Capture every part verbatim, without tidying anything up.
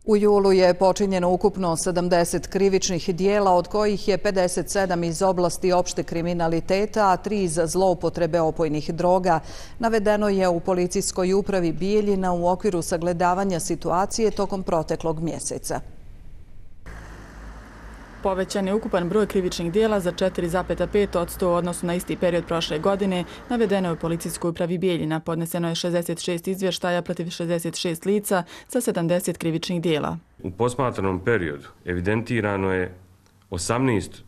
U julu je počinjeno ukupno sedamdeset krivičnih dijela, od kojih je pedeset sedam iz oblasti opšte kriminaliteta, a tri iz zloupotrebe opojnih droga. Navedeno je u policijskoj upravi Bijeljina u okviru sagledavanja situacije tokom proteklog mjeseca. Povećan je ukupan broj krivičnih dijela za četiri zarez pet posto u odnosu na isti period prošle godine, navedeno je u policijskoj upravi Bijeljina. Podneseno je šezdeset šest izvještaja protiv šezdeset šest lica za sedamdeset krivičnih dijela. U posmatranom periodu evidentirano je osamnaest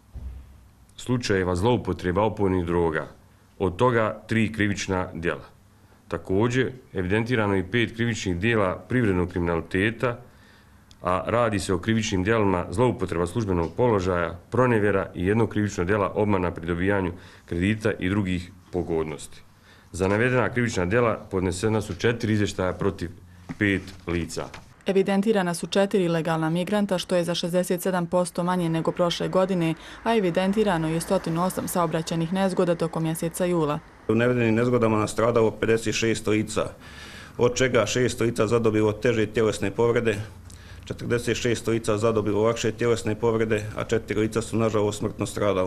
slučajeva zloupotreba opojnih droga, od toga tri krivična dijela. Također, evidentirano je i pet krivičnih dijela privrednog kriminaliteta, a radi se o krivičnim djelima zloupotreba službenog položaja, pronevjera i jednog krivičnog djela obmana pri dobijanju kredita i drugih pogodnosti. Za navedena krivična djela podnesena su četiri izvještaja protiv pet lica. Evidentirana su četiri ilegalna migranta, što je za šezdeset sedam posto manje nego prošle godine, a evidentirano je sto osam saobraćajnih nezgoda tokom mjeseca jula. U navedenim nezgodama nastradalo pedeset šest lica, od čega šest lica zadobilo teže tjelesne povrede, četrdeset šest lica zadobilo lakše tjelesne povrede, a četiri lica su nažalost smrtno stradala.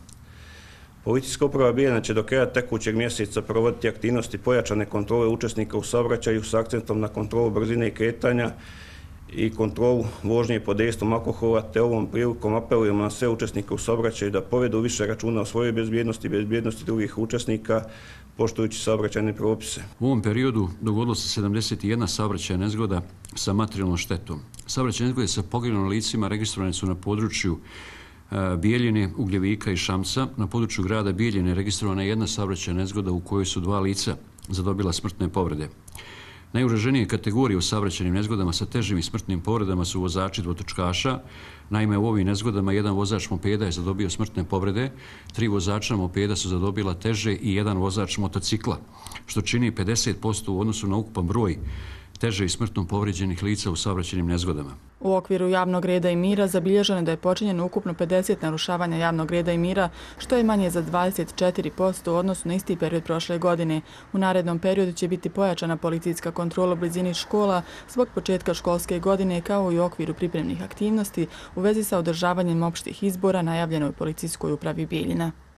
Policijska uprava Bijeljina će do kraja tekućeg mjeseca provoditi aktivnosti pojačane kontrole učesnika u saobraćaju s akcentom na kontrolu brzine i kretanja i kontrolu vožnje pod dejstvom alkohola, te ovom prilikom apelujemo na sve učesnike u saobraćaju da povedu više računa o svojoj bezbjednosti i bezbjednosti drugih učesnika, poštujući saobraćajne propise. U ovom periodu dogodilo se sedamdeset jedna saobraćajna nezgoda sa materijalnom štetom. Saobraćajne nezgode sa poginulim licima registrovane su na području Bijeljine, Ugljevika i Šamca. Na području grada Bijeljine registrovana je jedna saobraćajna nezgoda u kojoj su dva lica zadobila smrtne povrede. Najugroženije kategorije u saobraćajnim nezgodama sa težim i smrtnim povredama su vozači dvotočkaša. Naime, u ovim nezgodama jedan vozač mopeda je zadobio smrtne povrede, tri vozača mopeda su zadobila teže i jedan vozač motocikla, što čini pedeset posto u odnosu na ukupan broj teže i smrtno povrijeđenih lica u saobraćajnim nezgodama. U okviru javnog reda i mira zabilježeno je da je počinjeno ukupno pedeset narušavanja javnog reda i mira, što je manje za dvadeset četiri posto u odnosu na isti period prošle godine. U narednom periodu će biti pojačana policijska kontrola u blizini škola zbog početka školske godine, kao i u okviru pripremnih aktivnosti u vezi sa održavanjem opštih izbora najavljeno u policijskoj upravi Bijeljina.